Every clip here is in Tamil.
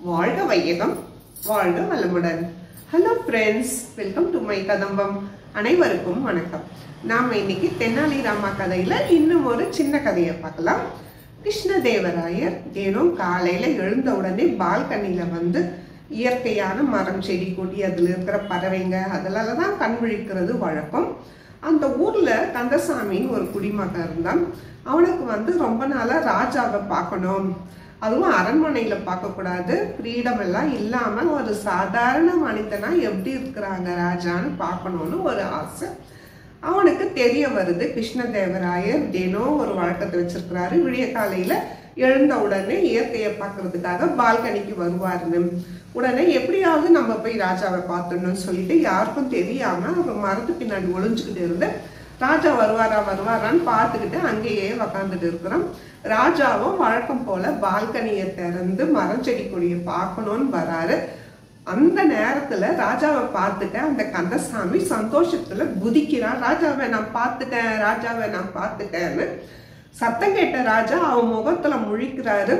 வாழ்க வையகம், வாழ்க வளமுடன். Hello friends, welcome to my Kadambam. அனைவருக்கும் வணக்கம். நாம இன்னைக்கு தென்னாலி ராமா கதையில இன்னும் ஒரு சின்ன கதையை பார்க்கலாம். கிருஷ்ணதேவராயர் தினம் காலையில எழுந்த உடனே பால்கனில வந்து இயற்கையான மரம் செடி கொடி அதுல இருக்கிற பறவைங்க அதனால தான் கண் விழிக்கிறது வழக்கம். அந்த ஊர்ல கந்தசாமின்னு ஒரு குடிமகன் இருந்தான். அவனுக்கு வந்து ரொம்ப நாளா ராஜாவை பார்க்கணும், அதுவும் அரண்மனையில பார்க்கக்கூடாது, ஃப்ரீடம் எல்லாம் இல்லாம ஒரு சாதாரண மனிதனா எப்படி இருக்கிறாங்க ராஜான்னு பார்க்கணும்னு ஒரு ஆசை அவனுக்கு தெரிய வருது. கிருஷ்ணதேவராயர் தினம் ஒரு வழக்கத்தை வச்சிருக்கிறாரு. விடிய காலையில எழுந்த உடனே இயற்கையை பார்க்கறதுக்காக பால்கனிக்கு வருவாருன்னு. உடனே எப்படியாவது நம்ம போய் ராஜாவை பார்த்துடணும்னு சொல்லிட்டு யாருக்கும் தெரியாம ஒரு மரத்து பின்னாடி ஒளிஞ்சுக்கிட்டு இருந்து ராஜா வருவாரான்னு பார்த்துக்கிட்டு அங்கேயே உக்காந்துட்டு இருக்கிறோம். ராஜாவும் வழக்கம் போல பால்கனியை திறந்து மரம் செடி கொடியை பார்க்கணும்னு வராரு. அந்த நேரத்துல ராஜாவை பார்த்துட்டு அந்த கந்தசாமி சந்தோஷத்துல குதிக்கிறான். ராஜாவை நான் பார்த்துட்டேன்னு சத்தம் கேட்ட ராஜா அவன் முகத்துல முழிக்கிறாரு.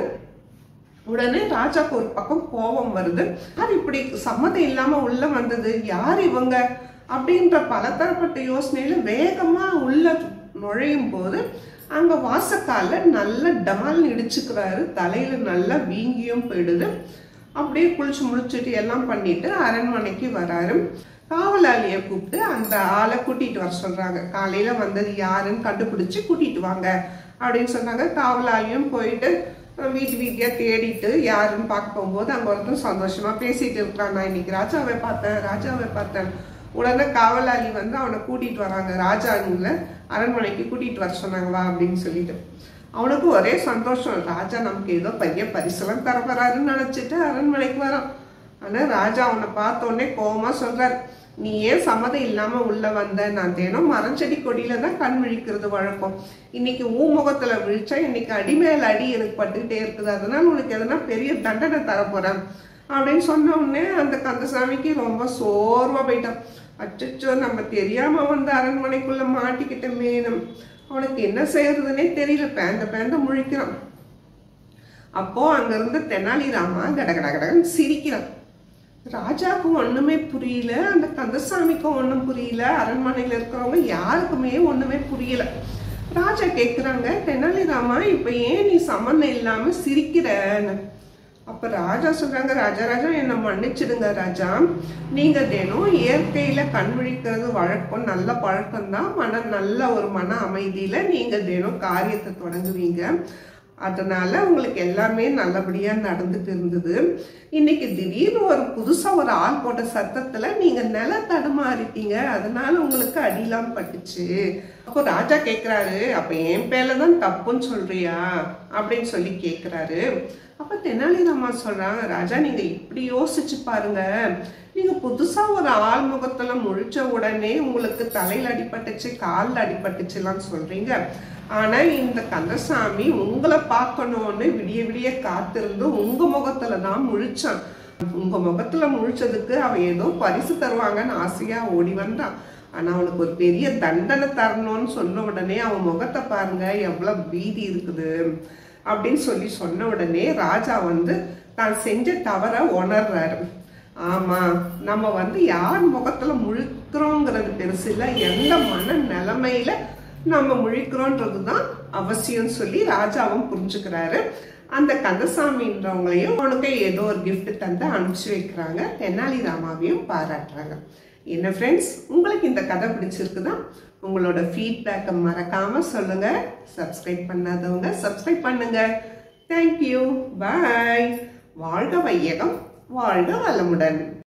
உடனே ராஜாக்கு ஒரு பக்கம் கோபம் வருது. யார் இப்படி சம்மதம் இல்லாம உள்ள வந்தது, யார் இவங்க அப்படின்ற பலதரப்பட்ட யோசனையில வேகமா உள்ள நுழையும் போது அங்க வாசக்கால நல்ல டமால் இடிச்சுக்கிறாரு. தலையில நல்லா வீங்கியும் போயிடுது. அப்படியே குளிச்சு முடிச்சுட்டு எல்லாம் பண்ணிட்டு அரண்மனைக்கு வராரு. காவலாளிய கூப்பிட்டு அந்த ஆளை கூட்டிட்டு வர சொல்றாங்க. காலையில வந்தது யாருன்னு கண்டுபிடிச்சு கூட்டிட்டு வாங்க அப்படின்னு சொன்னாங்க. காவலாளியும் போயிட்டு வீட்டியா தேடிட்டு யாருன்னு பார்க்க போகும்போது அங்க ஒருத்தர் சந்தோஷமா பேசிட்டு இருக்கிறான். நான் இன்னைக்கு ராஜாவை பார்த்தேன். உடனே காவலாளி வந்து அவனை கூட்டிட்டு வராங்க. ராஜாங்கள அரண்மனைக்கு கூட்டிட்டு வர சொன்னாங்க வா அப்படின்னு சொல்லிட்டு. அவனுக்கு ஒரே சந்தோஷம். ராஜா நமக்கு ஏதோ பெரிய பரிசெல்லாம் தர வராருன்னு நினைச்சிட்டு அரண்மனைக்கு வரான். ஆனா ராஜா அவனை பார்த்த உடனே கோபமா சொல்றாரு, நீ ஏன் சம்மதம் இல்லாம உள்ள வந்த? நான் தினம் மரம் செடி கொடியில தான் கண் விழிக்கிறது வழக்கம். இன்னைக்கு முகத்துல விழிச்சா இன்னைக்கு அடி மேல அடி எனக்கு பட்டுக்கிட்டே இருக்குது, அதனால உனக்கு எதனா பெரிய தண்டனை தரப்போறேன் அப்படின்னு சொன்ன உடனே அந்த கந்தசாமிக்கு ரொம்ப சோர்வா போயிட்டான். அச்சோ, நம்ம தெரியாம வந்து அரண்மனைக்குள்ள மாட்டிக்கிட்டோமே, அவனுக்கு என்ன செய்யறதுன்னே தெரியல. பேந்த முழிக்கிறான். அப்போ அங்க இருந்து தெனாலி ராமா கடகடன்னு சிரிக்கிறான். ராஜாவுக்கும் ஒண்ணுமே புரியல, அந்த கந்தசாமிக்கும் ஒண்ணும் புரியல, அரண்மனையில இருக்கிறவங்க யாருக்குமே ஒண்ணுமே புரியல. ராஜா கேக்குறாங்க, தெனாலி ராமா இப்ப ஏன் நீ சம்மந்தம் இல்லாம சிரிக்கிறன்னு. அப்ப ராஜா சொல்றாங்க, ராஜா என்னை மன்னிச்சிடுங்க ராஜா, நீங்க தினம் இயற்கையில கண் விழிக்கிறது வழக்கம், நல்ல பழக்கம்தான். நல்ல ஒரு மன அமைதியில நீங்க தினம் காரியத்தை தொடங்குவீங்க, அதனால உங்களுக்கு எல்லாமே நல்லபடியா நடந்துட்டு இருந்தது. இன்னைக்கு திடீர்னு ஒரு புதுசா ஒரு ஆள் போட்ட சத்தத்துல நீங்க நில தடுமாறிட்டீங்க, அதனால உங்களுக்கு அடிலாம் பட்டுச்சு. அப்போ ராஜா கேக்குறாரு, அப்ப என் பேர்லதான் தப்புன்னு சொல்றியா அப்படின்னு சொல்லி கேக்குறாரு. அப்ப தெனாலி ராமா சொல்றாங்க, ராஜா நீங்க இப்படி யோசிச்சு பாருங்க, நீங்க புதுசா ஒரு ஆள் முகத்துல முழிச்ச உடனே உங்களுக்கு தலையில அடிபட்டுச்சு, காலில் அடிபட்டுச்சு எல்லாம் சொல்றீங்க. ஆனா இந்த கந்தசாமி உங்களை பார்க்கணும்னு விடிய காத்திருந்து உங்க முகத்துலதான் முழிச்சான். உங்க முகத்துல முழிச்சதுக்கு அவன் ஏதோ பரிசு தருவாங்கன்னு ஆசையா ஓடி வந்தான். ஆனா அவனுக்கு ஒரு பெரிய தண்டனை தரணும்னு சொன்ன உடனே அவன் முகத்தை பாருங்க எவ்வளவு பீதி இருக்குது அப்படின்னு சொன்ன உடனே ராஜா வந்து தான் செஞ்ச தவற உணர்றாரு. ஆமா, நம்ம வந்து யார் முகத்துல முழிக்கிறோங்கிறது பெருசு இல்ல, எந்த மன நிலைமையில நம்ம முழிக்கிறோன்றதுதான் அவசியம் சொல்லி ராஜாவும் புரிஞ்சுக்கிறாரு. அந்த கந்தசாமின்றவங்களையும் அவனுக்கு ஏதோ ஒரு கிஃப்ட் தந்து அனுப்பிச்சு வைக்கிறாங்க. தெனாலி ராமாவையும் பாராட்டுறாங்க. என்ன ஃப்ரெண்ட்ஸ், உங்களுக்கு இந்த கதை பிடிச்சிருக்குதா? உங்களோட ஃபீட்பேக்கை மறக்காம சொல்லுங்க. சப்ஸ்கிரைப் பண்ணாதவங்க சப்ஸ்கிரைப் பண்ணுங்க. Thank you, bye. வாழ்க வையகம், வாழ்க வளமுடன்.